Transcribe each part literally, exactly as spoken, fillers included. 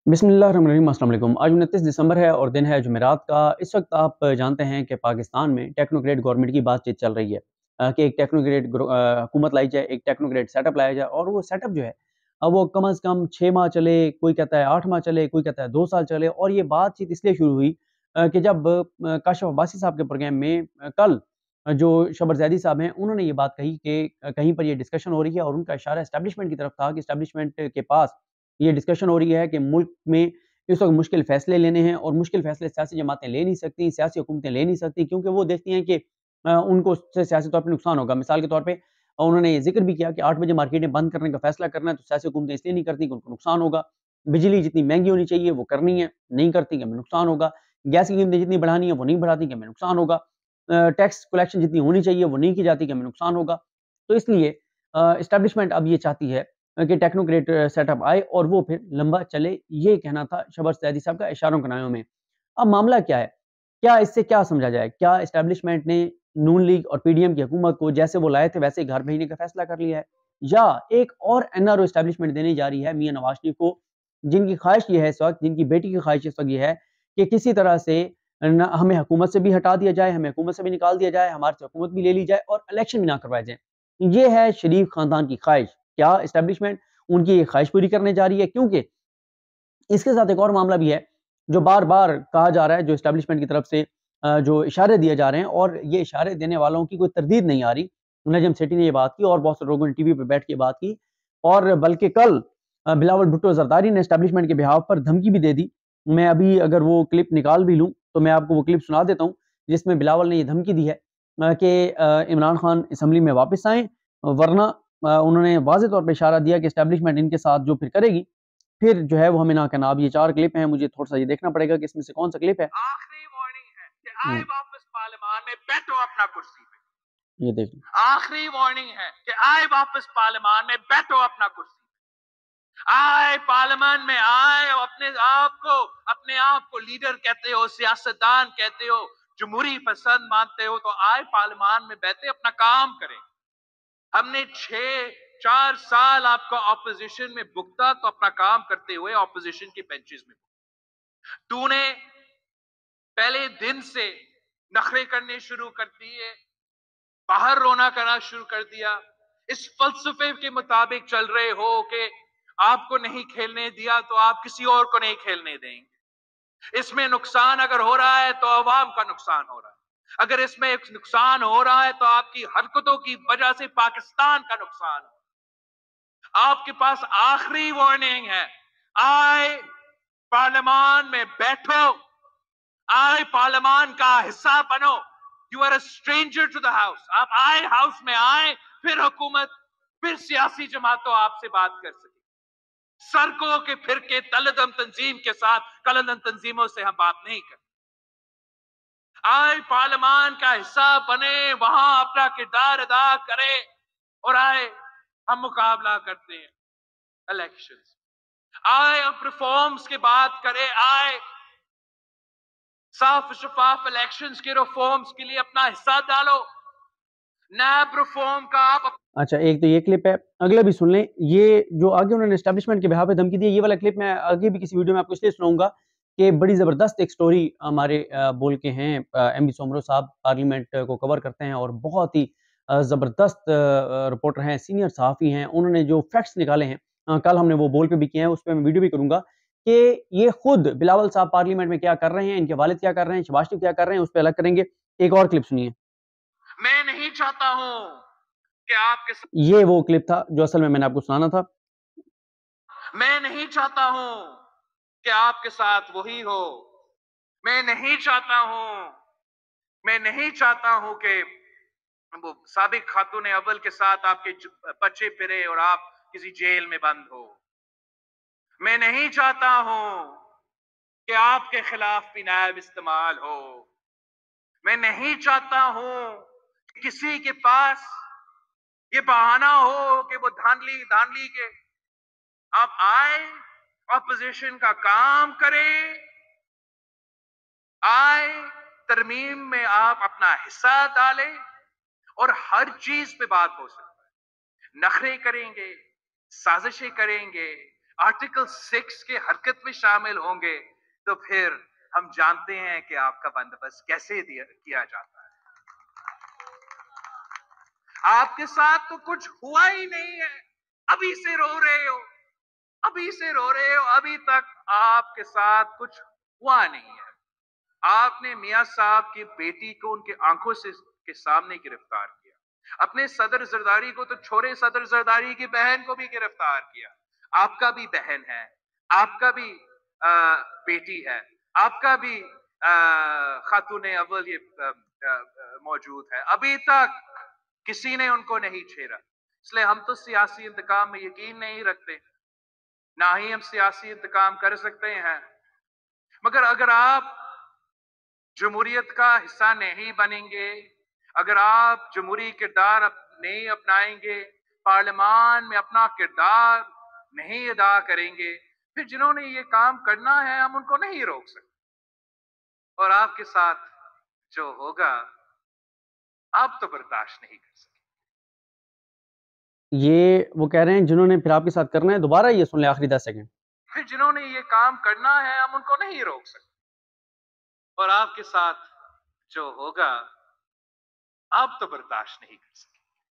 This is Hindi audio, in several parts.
बिस्मिल्लाहिर्रहमानिर्रहीम, अस्सलाम वालेकुम। आज उनतीस दिसंबर है और दिन है जुमेरात का। इस वक्त आप जानते हैं कि पाकिस्तान में टेक्नोक्रेट गवर्नमेंट की बातचीत चल रही है अ, कि एक टेक्नोक्रेट ग्रो अ, हुकूमत लाई जाए, एक टेक्नोक्रेट सेटअप लाया जाए और वो सेटअप जो है अ, वो कम अज़ कम छह माह चले, कोई कहता है आठ माह चले, कोई कहता है दो साल चले। और ये बातचीत इसलिए शुरू हुई अ, कि जब अ, काशिफ़ अब्बासी साहब के प्रोग्राम में अ, कल अ, जो शबर ज़ैदी साहब हैं, उन्होंने ये बात कही कि अ, कहीं पर ये डिस्कशन हो रही है और उनका इशारा एस्टेब्लिशमेंट की तरफ था कि एस्टेब्लिशमेंट के पास ये डिस्कशन हो रही है कि मुल्क में इस वक़्त मुश्किल फ़ैसले लेने हैं और मुश्किल फ़ैसले सियासी जमातें ले नहीं सकती, सियासी हुकूमतें ले नहीं सकती, क्योंकि वो देखती हैं कि अ, उनको उससे सियासी तौर पे नुकसान होगा। मिसाल के तौर पे अ, उन्होंने ये ज़िक्र भी किया कि आठ बजे मार्केटें बंद करने का फ़ैसला करना है, तो सियासी हुकूमतें इसलिए नहीं करती कि उनको नुकसान होगा। बिजली जितनी महँगी होनी चाहिए वो करनी है, नहीं करती कि हमें नुकसान होगा। गैस की कीमतें जितनी बढ़ानी है वो नहीं बढ़ाती कि हमें नुकसान होगा। अ, टैक्स कलेक्शन जितनी होनी चाहिए वो नहीं की जाती कि हमें नुकसान होगा। तो इसलिए अ, एस्टेब्लिशमेंट अब ये चाहती है अ, कि टेक्नोक्रेट सेटअप आए और वो फिर लंबा चले, ये कहना था शहबाज़ सैदी साहब का इशारों कनायों में। अब मामला क्या है? क्या इससे क्या समझा जाए? क्या एस्टेब्लिशमेंट ने नून लीग और पीडीएम की हुकूमत को जैसे वो लाए थे वैसे ही घर भेजने का फैसला कर लिया है? या एक और एनआरओ एस्टेब्लिशमेंट देने जा रही है मियाँ नवाज़ शरीफ को, जिनकी ख्वाहिश ये है इस वक़्त, जिनकी बेटी की ख्वाहिश इस वक़्त ये है कि किसी तरह से न हमें हुकूमत से भी हटा दिया जाए, हमें हुकूमत से भी निकाल दिया जाए, हमारे से हुकूमत भी ले ली जाए और इलेक्शन भी ना करवाए जाएँ। ये है शरीफ खानदान की ख्वाहिश। क्या एस्टेब्लिशमेंट उनकी ये ख्वाहिश पूरी करने जा रही है? क्योंकि इसके साथ एक और मामला भी है, जो बार-बार कहा जा रहा है, जो एस्टेब्लिशमेंट की तरफ से अ, जो इशारे दिए जा रहे हैं और ये इशारे देने वालों की कोई तरदीद नहीं आ रही। नजम सेठी ने ये बात की और बहुत से लोगों ने टीवी पे बैठ के बात की और बल्कि कल अ, बिलावल भुट्टो ज़रदारी ने एस्टेब्लिशमेंट के बिहाफ़ पर धमकी भी दे दी। मैं अभी अगर वो क्लिप निकाल भी लूँ, तो मैं आपको वो क्लिप सुना देता हूँ, जिसमें बिलावल ने ये धमकी दी है अ, कि अ, इमरान खान असेंबली में वापस आएँ, वरना अ, उन्होंने वाज़ेह तौर पे इशारा दिया कि एस्टेब्लिशमेंट इनके साथ जो फिर करेगी, फिर जो है वो हमें ना कहना। अब ये चार क्लिप हैं, मुझे थोड़ा-सा ये देखना पड़ेगा कि इसमें से कौन-सा क्लिप है। आखिरी वार्निंग है कि आए हुँ, वापस पार्लियामान में बैठो अपना कुर्सी पे। ये देख लें। आखिरी वार्निंग है कि आए वापस पार्लियामान में बैठो अपना कुर्सी पे। आए पार्लियामान में आए और अपने आप को अपने आप को लीडर कहते हो, सियासतदान कहते हो, जमहूरी पसंद मानते हो, तो आए पार्लियामान में बैठे अपना काम करें। हमने छह चार साल आपको ऑपोजिशन में भुगता, तो अपना काम करते हुए ऑपोजिशन की बेंचेस में तूने पहले दिन से नखरे करने शुरू कर दिए, बाहर रोना करना शुरू कर दिया। इस फलसफे के मुताबिक चल रहे हो कि आपको नहीं खेलने दिया तो आप किसी और को नहीं खेलने देंगे। इसमें नुकसान अगर हो रहा है तो अवाम का नुकसान हो रहा है। अगर इसमें एक नुकसान हो रहा है तो आपकी हरकतों की वजह से पाकिस्तान का नुकसान हो। आपके पास आखिरी वार्निंग है, आए पार्लियामान में बैठो, आए पार्लियामान का हिस्सा बनो। You are a stranger to the house. आप आए हाउस में आए, फिर हुकूमत, फिर सियासी जमातों आपसे बात कर सके। सड़कों के फिरके तलदम तंजीम के साथ कलदम तंजीमों से हम बात नहीं करते। आए पार्लियामान का हिस्सा बने, वहां अपना किरदार अदा करे और आए हम मुकाबला करते हैं इलेक्शंस। आए अब रिफॉर्म्स की बात करें, आए साफ शफाफ इलेक्शंस के रिफॉर्म्स के लिए अपना हिस्सा डालो। नैब रिफॉर्म का आप अच्छा, एक तो ये क्लिप है, अगला भी सुन लें। ये जो आगे उन्होंने एस्टेब्लिशमेंट के बिहाफ़ पे धमकी दी है, ये वाला क्लिप मैं आगे भी किसी वीडियो में आपको इसलिए सुनाऊँगा कि बड़ी ज़बरदस्त एक स्टोरी हमारे अ, बोल के हैं अ, एमवी सोमरो साहब पार्लियामेंट को कवर करते हैं और बहुत ही अ, ज़बरदस्त अ, रिपोर्टर हैं, सीनियर सहाफ़ी हैं। उन्होंने जो फैक्ट्स निकाले हैं अ, कल हमने वो बोल पे भी किए हैं, उस पे मैं वीडियो भी करूँगा कि ये खुद बिलावल साहब पार्लियामेंट में क्या कर रहे हैं, इनके वालिद क्या कर रहे हैं, शहबाज शरीफ क्या कर रहे हैं, उस पे अलग करेंगे। एक और क्लिप सुनिए। मैं नहीं चाहता हूं कि आपके ये वो क्लिप था जो असल में मैंने आपको सुनाना था। मैं नहीं चाहता हूं कि आपके साथ वही हो। मैं नहीं चाहता हूं मैं नहीं चाहता हूं कि वो साबिक खातून अव्वल के साथ आपके ज- बच्चे फिरे और आप किसी जेल में बंद हो। मैं नहीं चाहता हूं कि आपके खिलाफ भी नायब इस्तेमाल हो। मैं नहीं चाहता हूं कि किसी के पास ये बहाना हो कि वो धांधली धांधली के आप आए, ऑपोजिशन का काम करें, आए तरमीम में आप अपना हिस्सा डालें और हर चीज पे बात हो सकती है। नखरे करेंगे, साजिशें करेंगे, आर्टिकल सिक्स के हरकत में शामिल होंगे, तो फिर हम जानते हैं कि आपका बंदोबस्त कैसे दिया किया जाता है। आपके साथ तो कुछ हुआ ही नहीं है, अभी से रो रहे हो, अभी से रो रहे हो, अभी तक आपके साथ कुछ हुआ नहीं है। आपने मियां साहब की बेटी को उनके आंखों से के सामने गिरफ्तार किया, अपने सदर जरदारी को तो छोड़े, सदर जरदारी की बहन को भी गिरफ्तार किया। आपका भी बहन है, आपका भी आ, बेटी है, आपका भी खातून अव्वल ये आ, आ, मौजूद है, अभी तक किसी ने उनको नहीं छेड़ा। इसलिए हम तो सियासी इंतकाम में यकीन नहीं रखते, ना ही हम सियासी इंतकाम कर सकते हैं। मगर अगर आप जमहूरियत का हिस्सा नहीं बनेंगे, अगर आप जमहूरी किरदार नहीं अपनाएंगे, पार्लियामान में अपना किरदार नहीं अदा करेंगे, फिर जिन्होंने ये काम करना है हम उनको नहीं रोक सकते। और आपके साथ जो होगा आप तो बर्दाश्त नहीं कर सकते। ये वो कह रहे हैं जिन्होंने फिर आपके साथ करना है, दोबारा ये सुन ले आखिरी दस सेकंड। फिर जिन्होंने ये काम करना है हम उनको नहीं रोक सकते, और आपके साथ जो होगा आप तो बर्दाश्त नहीं कर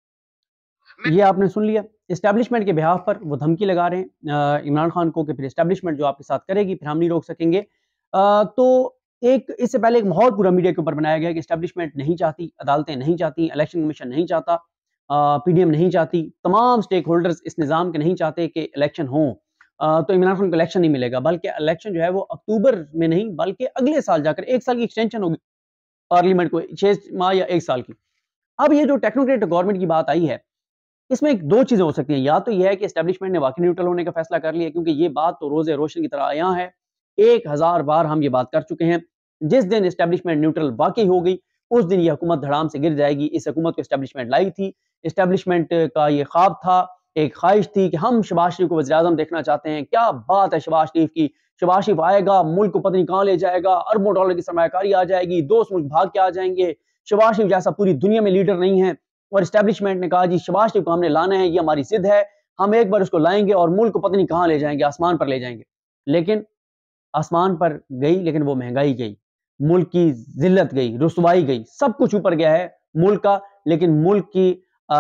सकते। ये आपने सुन लिया, एस्टैब्लिशमेंट के बिहाफ पर वो धमकी लगा रहे हैं इमरान खान को कि फिर एस्टैब्लिशमेंट जो आपके साथ करेगी फिर हम नहीं रोक सकेंगे। आ, तो एक इससे पहले एक माहौल पूरा मीडिया के ऊपर बनाया गया कि एस्टैब्लिशमेंट नहीं चाहती, अदालतें नहीं चाहती, इलेक्शन कमीशन नहीं चाहता, पीडीएम नहीं चाहती, तमाम स्टेक होल्डर्स इस निज़ाम के नहीं चाहते कि इलेक्शन हो, तो इमरान खान को इलेक्शन नहीं मिलेगा, बल्कि इलेक्शन जो है वो अक्टूबर में नहीं बल्कि अगले साल जाकर एक साल की एक्सटेंशन होगी पार्लियामेंट को, छह माह या एक साल की। अब ये जो टेक्नोक्रेट गवर्नमेंट की बात आई है, इसमें एक दो चीजें हो सकती हैं, या तो यह है कि एस्टैब्लिशमेंट ने वाकई न्यूट्रल होने का फैसला कर लिया, क्योंकि ये बात तो रोजे रोशन की तरह आया है, एक हजार बार हम ये बात कर चुके हैं। जिस दिन एस्टैब्लिशमेंट न्यूट्रल वाकई हो गई उस दिन ये हुकूमत धड़ाम से गिर जाएगी। इस हुकूमत को एस्टैब्लिशमेंट लाई थी, एस्टैब्लिशमेंट का ये ख्वाब था, एक ख्वाहिश थी कि हम शहबाज शरीफ को वज़ीर-ए-आज़म देखना चाहते हैं। क्या बात है शहबाज शरीफ की, शहबाज शरीफ आएगा, मुल्क को पता नहीं कहां ले जाएगा, अरबों डॉलर की सरमायाकारी आ जाएगी, दोस्त मुल्क भाग के आ जाएंगे। शहबाज शरीफ जैसा पूरी दुनिया में लीडर नहीं है, और एस्टैब्लिशमेंट ने कहा जी शहबाज शरीफ को हमने लाना है, ये हमारी जिद है, हम एक बार उसको लाएंगे और मुल्क को पता नहीं कहां ले जाएंगे, आसमान पर ले जाएंगे। लेकिन आसमान पर गई, लेकिन वो महंगाई गई, मुल्क की जिल्लत गई, रुसवाई गई, सब कुछ ऊपर गया है मुल्क का, लेकिन मुल्क की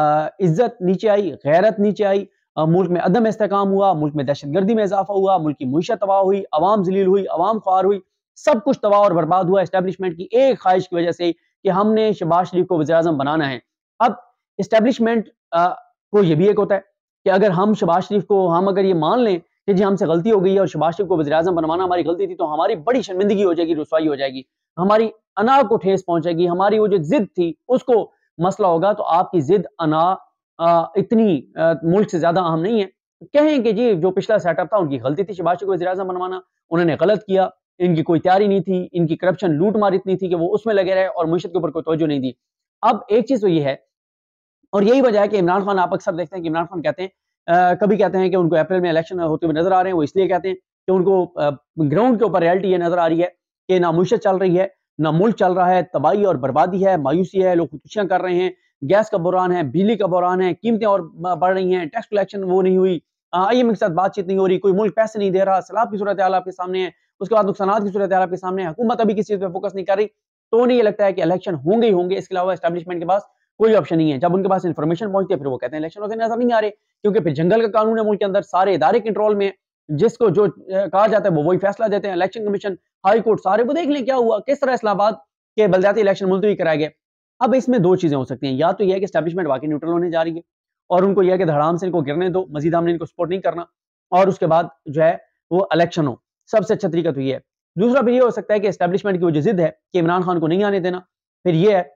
इज्जत नीचे आई, गैरत नीचे आई, मुल्क में अदम इस्तेकाम हुआ, मुल्क में दहशतगर्दी में इजाफा हुआ, मुल्क की मुईशत तबाह हुई, अवाम जलील हुई, अवाम ख्वार हुई, सब कुछ तबाह और बर्बाद हुआ एस्टैब्लिशमेंट की एक ख्वाहिश की वजह से कि हमने शहबाज शरीफ को वज़ीर-ए-आज़म बनाना है। अब एस्टैब्लिशमेंट को ये भी एक होता है कि अगर हम शहबाज शरीफ को, हम अगर ये मान लें कि जी हमसे गलती हो गई है और शहबाज शरीफ को वज़ीर-ए-आज़म बनवाना हमारी गलती थी, तो हमारी बड़ी शर्मिंदगी हो जाएगी, रुसवाई हो जाएगी, हमारी अना को ठेस पहुंचेगी, हमारी वो जो जिद थी उसको मसला होगा। तो आपकी जिद अना आ, इतनी आ, मुल्क से ज्यादा अहम नहीं है। कहें कि जी जो पिछला सेटअप था उनकी गलती थी शहबाज शरीफ को वज़ीर-ए-आज़म बनवाना, उन्होंने गलत किया, इनकी कोई तैयारी नहीं थी, इनकी करप्शन लूट मार इतनी थी कि वो उसमें लगे रहे और मुईशत के ऊपर कोई तवज्जो नहीं दी। अब एक चीज तो ये है, और यही वजह है कि इमरान खान, आप अक्सर देखते हैं कि इमरान खान कहते हैं, आ, कभी कहते हैं कि उनको अप्रैल में इलेक्शन होते हुए नजर आ रहे हैं, वो इसलिए कहते हैं कि उनको ग्राउंड के ऊपर रियलिटी ये नजर आ रही है कि ना मुईशत चल रही है, ना मुल्क चल रहा है, तबाही और बर्बादी है, मायूसी है, लोग खुदकुशियां कर रहे हैं, गैस का बुरान है, बिजली का बुरान है, कीमतें और बढ़ रही हैं, टैक्स कलेक्शन वो नहीं हुई, आईएमएफ के साथ बातचीत नहीं हो रही, कोई मुल्क पैसे नहीं दे रहा, सैलाब की सूरत हाल आपके सामने है, उसके बाद नुकसानात की सूरत हाल आपके सामने है, हुकूमत अभी किसी चीज पे फोकस नहीं कर रही, तो उन्हें ये लगता है कि इलेक्शन होंगे ही होंगे, इसके अलावा एस्टैब्लिशमेंट के पास कोई ऑप्शन नहीं है। जब उनके पास इन्फॉर्मेशन पहुंचती है फिर वो कहते हैं इलेक्शन होते नजर नहीं आ रहे, क्योंकि फिर जंगल का कानून है मुल्क के अंदर, सारे इदारे कंट्रोल में, जिसको जो कहा जाता है वो वही फैसला देते हैं, इलेक्शन कमीशन, हाई कोर्ट, सारे वो देख लें क्या हुआ, किस तरह इस्लामाबाद के बलदियाती इलेक्शन मुलतवी कराए गए। अब इसमें दो चीजें हो सकती हैं, या तो यह है कि एस्टैब्लिशमेंट वाकई न्यूट्रल होने जा रही है और उनको यह है कि धड़ाम से इनको गिरने दो, मजीद हमने इनको सपोर्ट नहीं करना, और उसके बाद जो है वो इलेक्शन हो, सबसे अच्छा तरीका तो ये है। दूसरा फिर ये हो सकता है कि एस्टैब्लिशमेंट की वो जो जिद है कि इमरान खान को नहीं आने देना, फिर ये है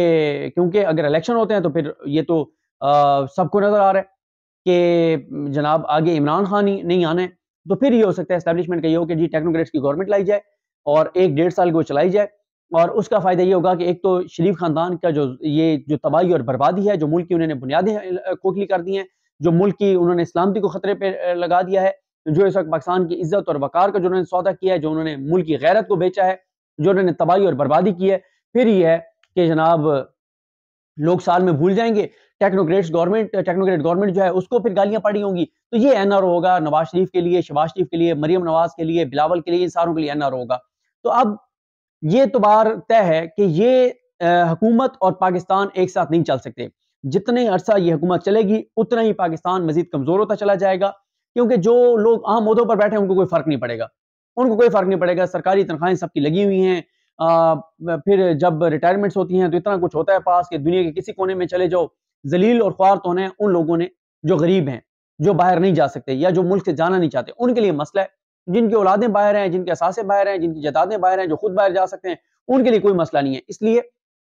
कि क्योंकि अगर इलेक्शन होते हैं तो फिर ये तो सबको नजर आ रहा है कि जनाब आगे इमरान खान ही नहीं आना है, तो फिर ये हो सकता है एस्टैब्लिशमेंट का ये हो कि जी टेक्नोक्रेट्स की गवर्नमेंट लाई जाए और एक डेढ़ साल को चलाई जाए, और उसका फायदा ये होगा कि एक तो शरीफ खानदान का जो ये जो तबाही और बर्बादी है, जो मुल्क की उन्होंने बुनियादें खोखली कर दी हैं, जो मुल्क की उन्होंने सलामती को खतरे पे लगा दिया है, जो इस वक्त पाकिस्तान की इज्जत और वकार का जो उन्होंने सौदा किया है, जो उन्होंने मुल्क की गैरत को बेचा है, जो उन्होंने तबाही और बर्बादी की है, फिर ये है कि जनाब लोग साल में भूल जाएंगे, टेक्नोक्रेट्स गवर्नमेंट टेक्नोक्रेट गवर्नमेंट जो है उसको फिर गालियां पड़ी होंगी, तो ये एनआर होगा नवाज शरीफ के लिए, शहबाज शरीफ के लिए, मरियम नवाज के लिए, बिलावल के लिए, इन सारों के लिए एनआर होगा। तो अब ये तो बार तय है कि ये हुकूमत और पाकिस्तान एक साथ नहीं चल सकते। जितने अरसा ये हुकूमत चलेगी उतना ही पाकिस्तान मजीद कमजोर होता चला जाएगा, क्योंकि जो लोग आम ओहदों पर बैठे हैं उनको कोई फर्क नहीं पड़ेगा, उनको कोई फर्क नहीं पड़ेगा, सरकारी तनख्वाहें सबकी लगी हुई हैं। आ, फिर जब रिटायरमेंट्स होती हैं तो इतना कुछ होता है पास कि दुनिया के किसी कोने में चले जाओ, जलील और ख्वार तो होने उन लोगों ने जो गरीब हैं, जो बाहर नहीं जा सकते या जो मुल्क से जाना नहीं चाहते, उनके लिए मसला है। जिनकी औलादें बाहर हैं, जिनके असासे बाहर हैं, जिनकी जदादें बाहर हैं, जो खुद बाहर जा सकते हैं, उनके लिए कोई मसला नहीं है। इसलिए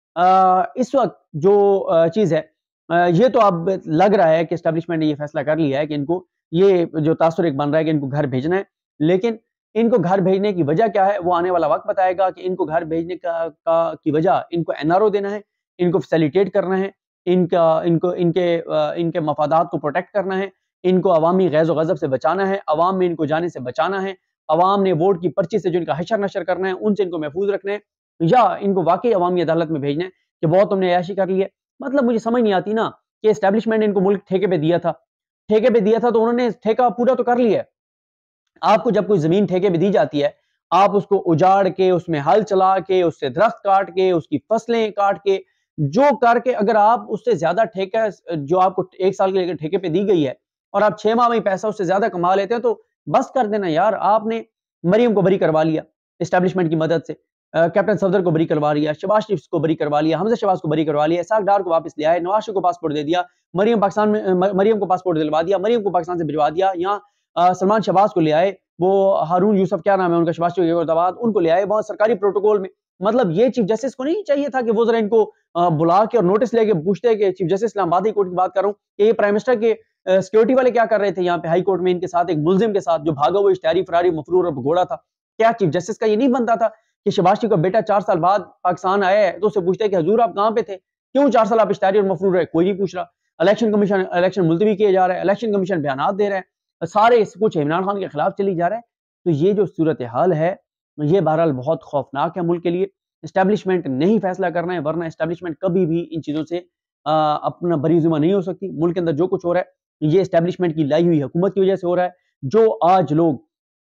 आ, इस वक्त जो चीज़ है, आ, ये तो अब लग रहा है कि एस्टेब्लिशमेंट ने ये फैसला कर लिया है कि इनको ये जो तासुर एक बन रहा है कि इनको घर भेजना है, लेकिन इनको घर भेजने की वजह क्या है वो आने वाला वक्त बताएगा कि इनको घर भेजने का, का की वजह इनको एनआरओ देना है, इनको फैसिलिटेट करना है, इनका इनको इनके इनके मफादात को प्रोटेक्ट करना है, इनको अवामी गैज़ गज़ब से बचाना है, अवाम में इनको जाने से बचाना है, अवाम ने वोट की पर्ची से जो इनका हशर नशर करना है उनसे इनको महफूज रखना है, या इनको वाकई अवामी अदालत में भेजना है कि बहुत तुमने अयाशी कर ली है। मतलब मुझे समझ नहीं आती ना कि एस्टेब्लिशमेंट ने इनको मुल्क ठेके पे दिया था, ठेके पे दिया था तो उन्होंने ठेका पूरा तो कर लिया है। आपको जब कोई जमीन ठेके पे दी जाती है, आप उसको उजाड़ के, उसमें हल चला के, उससे दरख्त काट के, उसकी फसलें काट के, जो करके अगर आप उससे ज्यादा ठेका जो आपको एक साल के लिए ठेके पे दी गई है और आप छह माह में पैसा उससे ज्यादा कमा लेते हैं तो बस कर देना यार। आपने मरियम को बरी करवा लिया एस्टेब्लिशमैंट की मदद से, कैप्टन सफदर को बरी करवा लिया, शहबाज शरीफ को बरी करवा लिया, हमजा शहबाज को बरी करवा लिया, इसाक डार को वापस ले आए, नवाज शरीफ को पासपोर्ट दे दिया, मरियम पाकिस्तान में मरियम को पासपोर्ट दिलवा दिया, मरियम को पाकिस्तान से भिजवा दिया, यहाँ सलमान शहबाज को ले आए, वो हारून यूसुफ क्या नाम है उनका, शहबाज शरीफ उनको ले आए बहुत सरकारी प्रोटोकॉल में। मतलब ये चीफ जस्टिस को नहीं चाहिए था कि वो जरा इनको बुला के और नोटिस लेके पूछते हैं कि चीफ जस्टिस इस्लामाबादी कोर्ट की बात कर रहा हूँ कि ये प्राइम मिनिस्टर के सिक्योरिटी वाले क्या कर रहे थे यहाँ पे हाई कोर्ट में इनके साथ, एक मुलजिम के साथ जो भागा हुआ इश्तिहारी फरारी मफरूर और भगोड़ा था। क्या चीफ जस्टिस का ये नहीं बनता था कि शहबाज शरीफ का बेटा चार साल बाद पाकिस्तान आया है तो उससे पूछते हैं कि हजूर आप कहाँ पे थे, क्यों चार साल आप इश्तिहारी और मफरूर रहे? कोई नहीं पूछ रहा। इलेक्शन कमीशन इलेक्शन मुलतवी किया जा रहा है, इलेक्शन कमीशन बयान दे रहे हैं, सारे कुछ इमरान खान के खिलाफ चली जा रहा है। तो ये जो सूरत हाल है ये बहरहाल बहुत खौफनाक है मुल्क के लिए। एस्टेब्लिशमेंट नहीं फैसला करना है, वरना एस्टेब्लिशमेंट कभी भी इन चीज़ों से आ, अपना बरीजुमा नहीं हो सकती। मुल्क के अंदर जो कुछ हो रहा है ये एस्टेब्लिशमेंट की लाई हुई हुकूमत की वजह से हो रहा है। जो आज लोग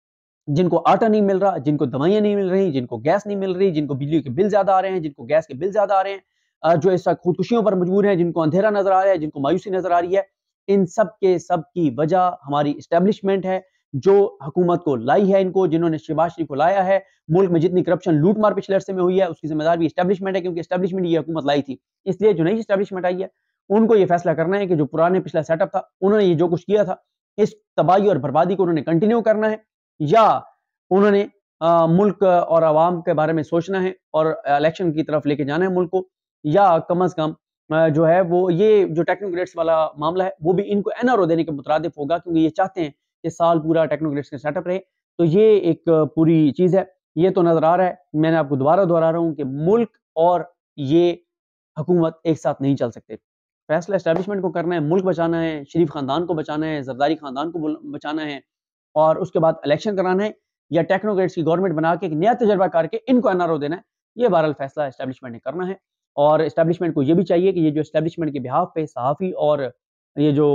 जिनको आटा नहीं मिल रहा, जिनको दवाइयाँ नहीं मिल रही, जिनको गैस नहीं मिल रही, जिनको बिजली के बिल ज़्यादा आ रहे हैं, जिनको गैस के बिल ज़्यादा आ रहे हैं, जो इस वक्त खुदकुशियों पर मजबूर हैं, जिनको अंधेरा नजर आ रहा है, जिनको मायूसी नजर आ रही है, इन सब के सब की वजह हमारी एस्टेब्लिशमेंट है जो हुकूमत को लाई है, इनको जिन्होंने शहबाज शरीफ को लाया है। मुल्क में जितनी करप्शन लूट मार पिछले अरसे में हुई है उसकी जिम्मेदार भी एस्टेब्लिशमेंट है, क्योंकि एस्टेब्लिशमेंट ये हुकूमत लाई थी। इसलिए जो नई एस्टेब्लिशमेंट आई है उनको ये फैसला करना है कि जो पुराने पिछला सेटअप था उन्होंने ये जो कुछ किया था इस तबाही और बर्बादी को उन्होंने कंटिन्यू करना है, या उन्होंने आ, मुल्क और आवाम के बारे में सोचना है और इलेक्शन की तरफ लेके जाना है मुल्क को, या कम अज कम जो है वो ये जो टेक्नोक्रेट्स वाला मामला है वो भी इनको एनआरओ देने के मुतरादिफ होगा, क्योंकि ये चाहते हैं कि साल पूरा टेक्नोक्रेट्स का सेटअप रहे। तो ये एक पूरी चीज़ है, ये तो नजर आ रहा है। मैंने आपको दोबारा दोहरा रहा हूँ कि मुल्क और ये हुकूमत एक साथ नहीं चल सकते। फैसला एस्टेब्लिशमेंट को करना है, मुल्क बचाना है, शरीफ खानदान को बचाना है, जरदारी खानदान को बचाना है, और उसके बाद इलेक्शन कराना है, या टेक्नोक्रेट्स की गवर्नमेंट बना के एक नया तजर्बा करके इनको एनआरओ देना है। ये बहरहाल फैसला एस्टेब्लिशमेंट ने करना है। और एस्टेब्लिशमेंट को ये भी चाहिए कि ये जो एस्टेब्लिशमेंट के बिहाफ पे सहाफ़ी और ये जो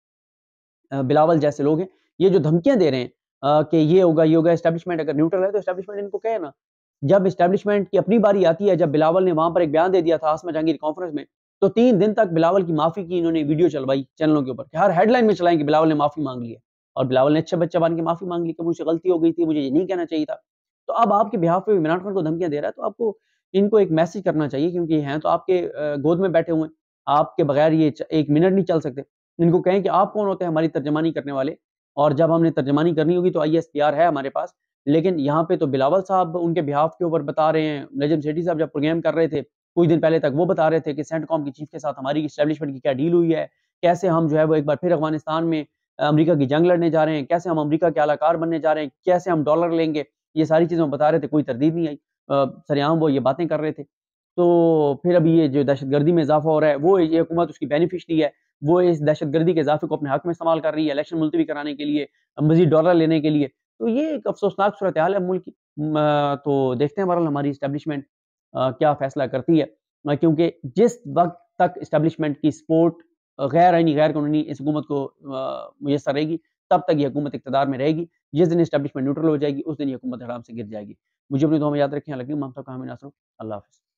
बिलावल जैसे लोग हैं ये जो धमकियां दे रहे हैं कि ये होगा ये होगा, एस्टेब्लिशमेंट अगर न्यूट्रल है तो एस्टेब्लिशमेंट इनको कहे ना। जब एस्टेब्लिशमेंट की अपनी बारी आती है, जब बिलावल ने वहां पर एक बयान दे दिया था आसमा जहांगीर कॉन्फ्रेंस में, तो तीन दिन तक बिलावल की माफी की इन्होंने वीडियो चलवाई चैनलों के ऊपर, हर हेडलाइन में चलाई कि बिलावल ने माफी मांग ली है, और बिलावल ने अच्छे बच्चे बन के माफी मांग ली कि मुझसे गलती हो गई थी, मुझे ये नहीं कहना चाहिए था। तो अब आपके बिहाफ पे इमरान खान को धमकियां दे रहा है, तो आपको इनको एक मैसेज करना चाहिए, क्योंकि हैं तो आपके गोद में बैठे हुए हैं, आपके बगैर ये एक मिनट नहीं चल सकते। इनको कहें कि आप कौन होते हैं हमारी तर्जमानी करने वाले, और जब हमने तर्जमानी करनी होगी तो आई एस पी आर है हमारे पास। लेकिन यहाँ पे तो बिलावल साहब उनके बिहाफ के ऊपर बता रहे हैं, नजम सेठी साहब जब प्रोग्राम कर रहे थे कुछ दिन पहले तक वो बता रहे थे कि सेंटकॉम की चीफ के साथ हमारी एस्टेब्लिशमेंट की क्या डील हुई है, कैसे हम जो है वो एक बार फिर अफगानिस्तान में अमेरिका की जंग लड़ने जा रहे हैं, कैसे हम अमेरिका के आलाकार बनने जा रहे हैं, कैसे हम डॉलर लेंगे, ये सारी चीज़ें बता रहे थे। कोई तरदीद नहीं आई, सरेआम वो ये बातें कर रहे थे। तो फिर अभी ये जो दहशतगर्दी में इजाफा हो रहा है वो ये हुकूमत उसकी बेनिफिशरी है, वो इस दहशतगर्दी के इजाफे को अपने हक में इस्तेमाल कर रही है इलेक्शन मुलतवी कराने के लिए, मजीद डॉलर लेने के लिए। तो ये एक अफसोसनाक सूरत हाल है मुल्क की। तो देखते हैं बहरहाल हमारी इस्टेब्लिशमेंट क्या फैसला करती है, क्योंकि जिस वक्त तक इस्टेब्लिशमेंट की सपोर्ट गैर आइनी, गैर कानूनी इस हुकूमत को मुयस्सर रहेगी, तब तक ये हुकूमत इक़्तिदार में रहेगी। जिस दिन इस्टेब्लिशमेंट न्यूट्रल हो जाएगी, उस दिन ये हुकूमत आराम से गिर जाएगी। मुझे अपनी दुआ में याद रखें। अल्लाह की माफ़ का हामी नासर। अल्लाह हाफ़िज़।